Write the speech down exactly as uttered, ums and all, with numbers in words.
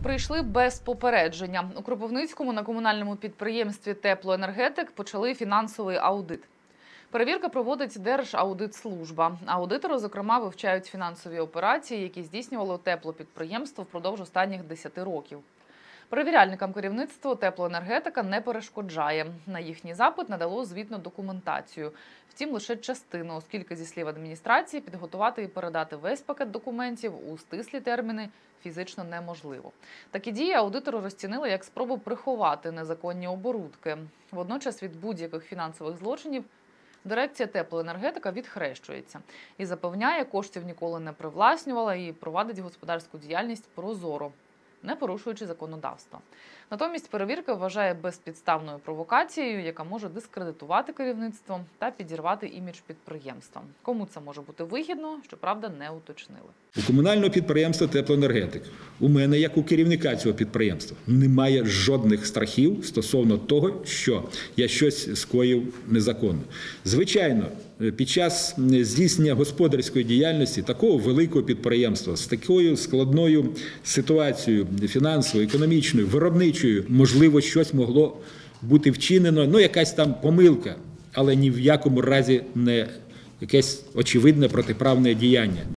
Прийшли без попередження. У Кропивницькому на комунальному підприємстві «Теплоенергетик» почали фінансовий аудит. Перевірка проводить Держаудитслужба. Аудитори, зокрема, вивчають фінансові операції, які здійснювало теплопідприємство впродовж останніх десяти років. Перевіряльникам керівництво «Теплоенергетика» не перешкоджає. На їхній запит надало звітну документацію. Втім, лише частину, оскільки, зі слів адміністрації, підготувати і передати весь пакет документів у стислі терміни фізично неможливо. Такі дії аудитори розцінили як спробу приховати незаконні оборудки. Водночас від будь-яких фінансових злочинів дирекція «Теплоенергетика» відхрещується і запевняє, коштів ніколи не привласнювала і провадить господарську діяльність прозоро, не порушуючи законодавство. Натомість перевірка вважає безпідставною провокацією, яка може дискредитувати керівництво та підірвати імідж підприємства. Кому це може бути вигідно, щоправда, не уточнили. У комунального підприємства «Теплоенергетик» у мене, як у керівника цього підприємства, немає жодних страхів стосовно того, що я щось скоїв незаконно. Звичайно, під час здійснення господарської діяльності такого великого підприємства з такою складною ситуацією фінансовою, економічною, виробничою, можливо, щось могло бути вчинено, ну якась там помилка, але ні в якому разі не якесь очевидне протиправне діяння.